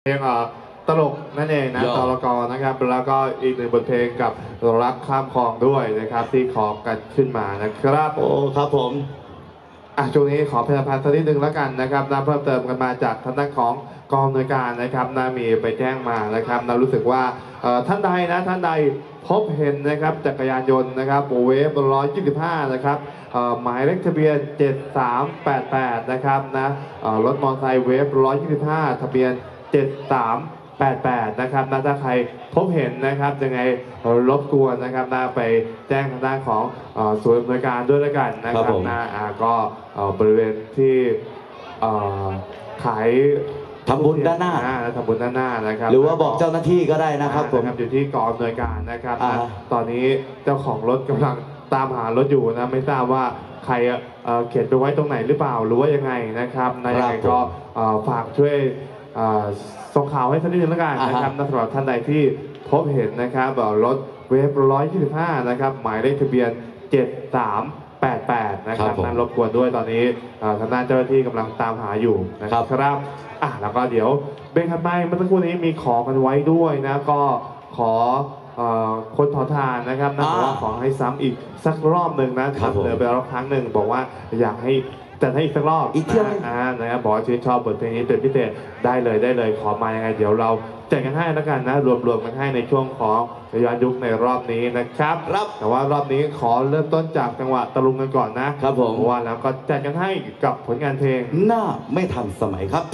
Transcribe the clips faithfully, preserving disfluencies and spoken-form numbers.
เพลงตลกนั่นเองนะตลกนะครับแล้วก็อีกหนึ่งบทเพลงกับรักข้ามคลองด้วยนะครับที่ขอกันขึ้นมานะครับโอ้ครับผมอ่ะช่วงนี้ขอเพลงพันธ์สักนิดนึงแล้วกันนะครับนะเพิ่มเติมกันมาจากทางด้านของกองอำนวยการนะครับนามีไปแจ้งมานะครับนารู้สึกว่าท่านใดนะท่านใดพบเห็นนะครับจักรยานยนต์นะครับเวฟร้อยยี่สิบห้านะครับหมายเลขทะเบียนเจ็ดสามแปดแปดนะครับนะรถมอเตอร์ไซค์เวฟร้อยยี่สิบห้าทะเบียนเจ็ดสามแปดแปดนะครับนะถ้าใครพบเห็นนะครับยังไงรบกวนนะครับนะไปแจ้งทางด้านของศูนย์อำนวยการด้วยแล้วกันนะครับนะก็บริเวณที่ขายทำบุญด้านหน้าทำบุญด้านหน้านะครับหรือว่าบอกเจ้าหน้าที่ก็ได้นะครับผมอยู่ที่กองอำนวยการนะครับตอนนี้เจ้าของรถกำลังตามหารถอยู่นะไม่ทราบว่าใครเขียนไปไว้ตรงไหนหรือเปล่าหรือว่ายังไงนะครับนะยังไงก็ฝากช่วยส่งข่าวให้ท่านนิดนึงแล้วกันนะครับสำหรับท่านใดที่พบเห็นนะครับรถเวฟร้อยยี่สิบห้านะครับหมายเลขทะเบียนเจ็ดสามแปดแปดนะครับนั่นรบกวนด้วยตอนนี้ทางด้านเจ้าหน้าที่กำลังตามหาอยู่นะครับครับอ่ะแล้วก็เดี๋ยวเบรกถัดไปเมื่อสักครู่นี้มีขอกันไว้ด้วยนะก็ขอคนขอทานนะครับนะบอกว่าขอให้ซ้ำอีกสักรอบหนึ่งนะเดินไปรอบครั้งหนึ่งบอกว่าอยากให้จัดให้อีกสักรอบอีกเที่ยวนึงนะครับบอกว่าชื่นชอบบทเพลงนี้เป็นพิเศษได้เลยได้เลยขอมายังไงเดี๋ยวเราแจกกันให้แล้วกันนะรวมๆกันให้ในช่วงของย้อนยุคในรอบนี้นะครับแต่ว่ารอบนี้ขอเริ่มต้นจากจังหวะตะลุงกันก่อนนะครับผมว่าแล้วก็แจกกันให้กับผลงานเพลงหน้าไม่ทันสมัยครับ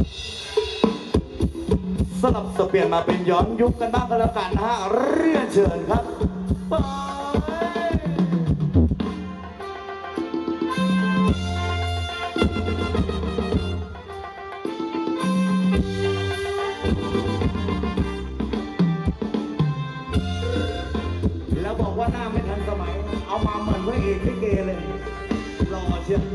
สลับสเปลี่ยนมาเป็นย้อนยุคกันบ้างก็แล้วกันนะฮะเรียนเชิญครับแล้วบอกว่าหน้าไม่ทันสมัยเอามาเหมือนพระเอกลิเกเลยรอเชียว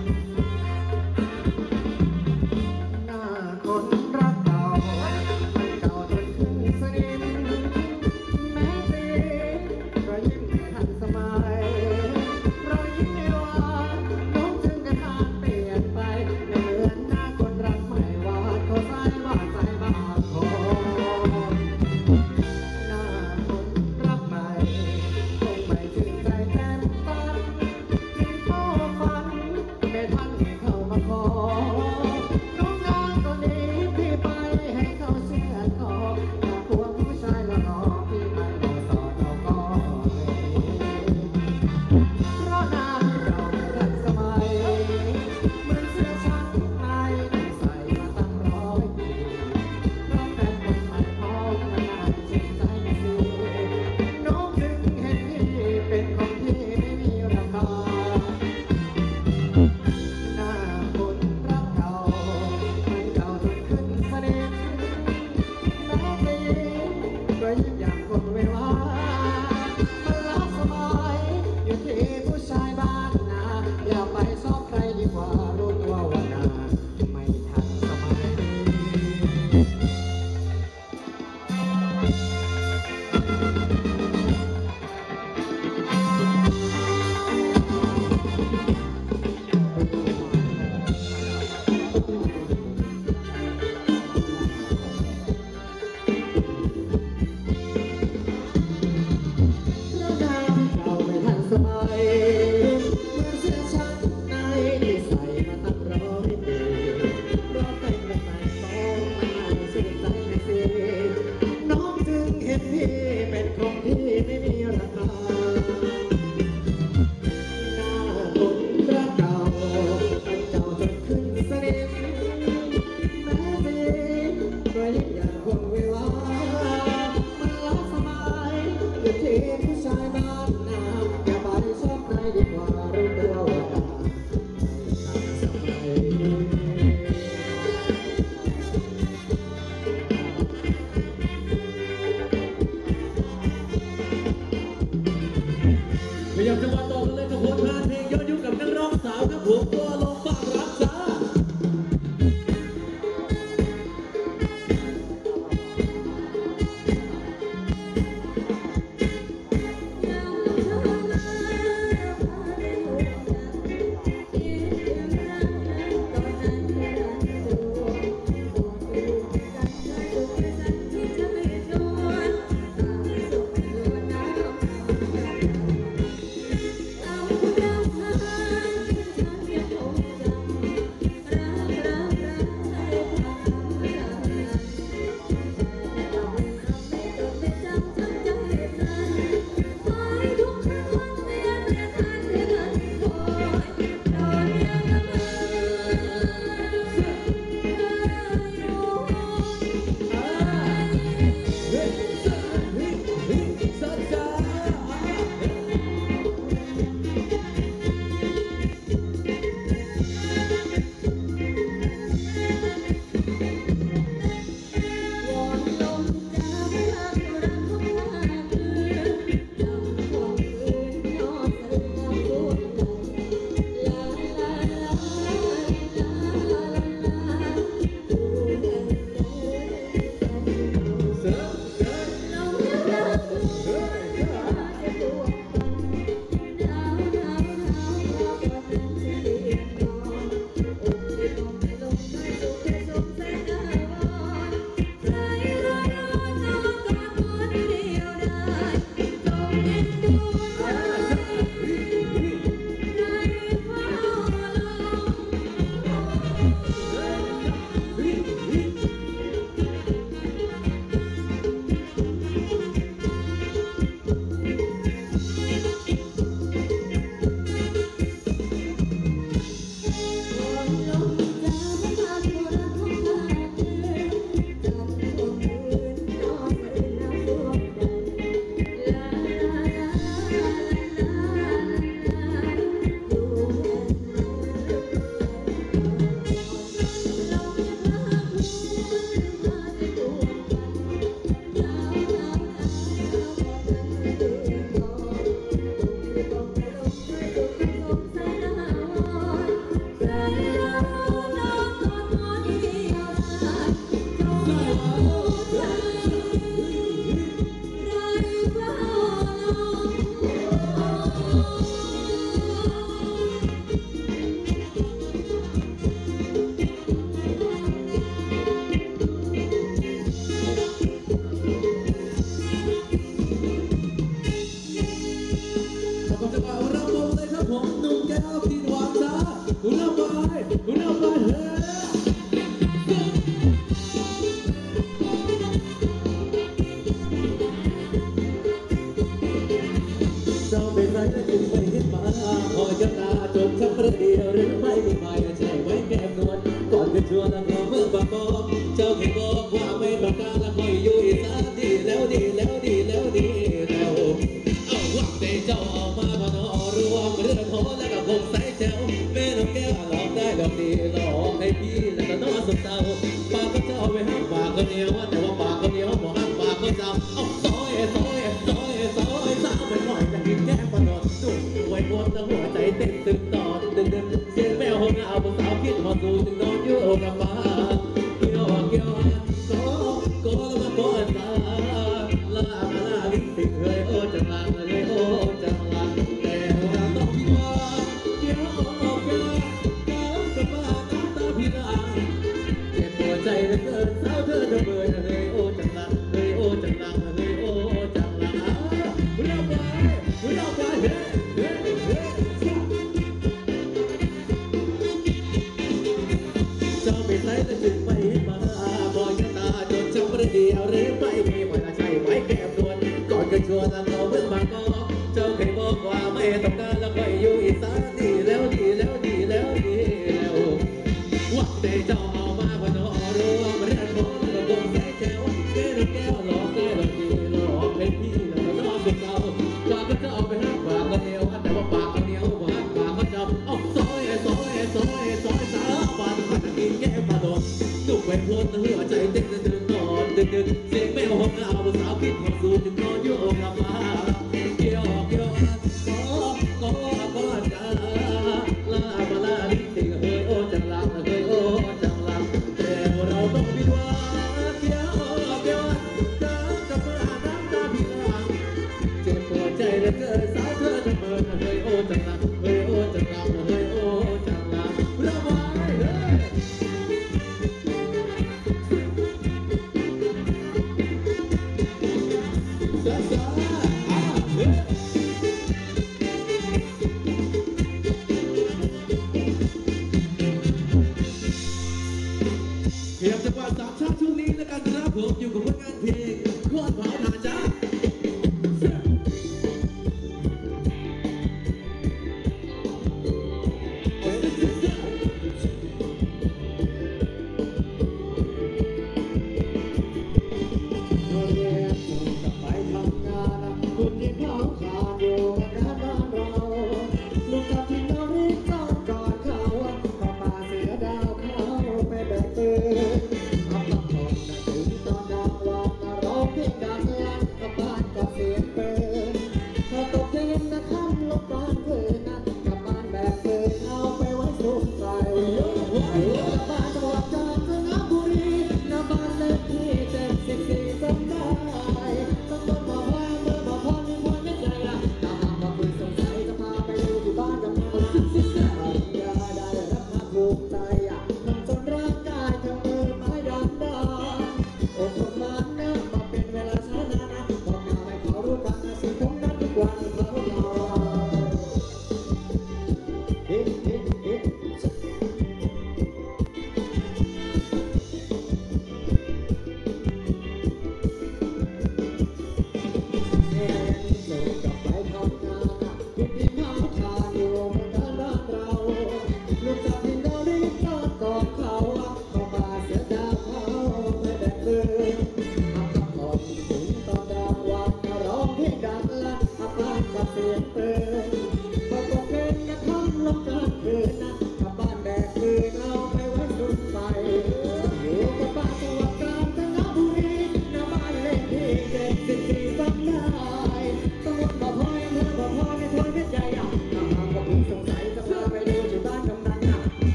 อดทนมานะมาเป็นเวลา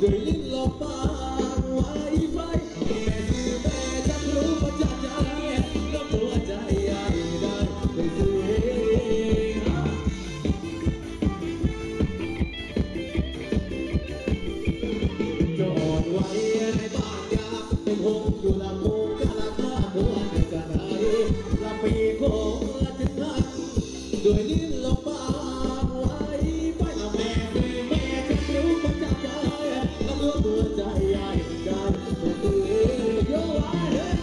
ด้วยลิ้นลมปากไว้ไฟแม่คือแม่จะรู้ว่าจะใจก็ตัวใจใหญ่ได้ไม่ซื้อจอดไว้ในบ้านยาเป็นหงอยู่ละโมกะละท่าหัวในกระไดละปีโคละถึงทันด้วยลิ้นลมปากไว้ไฟละแม่คือแม่จะรู้ว่าจะใจก็ตัวตัวใจใหญ่ได้ไม่ซื้อโยไว้